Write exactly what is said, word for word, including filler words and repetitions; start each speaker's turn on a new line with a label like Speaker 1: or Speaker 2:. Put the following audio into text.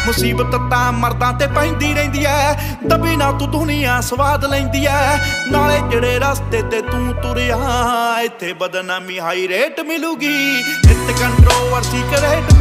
Speaker 1: मुसीबत तां मर्दां ते पैंदी रहिंदी ऐ, दबी ना तू दुनिया स्वाद लैंदी ऐ। नाले जिहड़े रस्ते ते तू तुरिया इत्थे बदनामी हाई रेट मिलूगी, इत्थे कंट्रोवर्सी करेट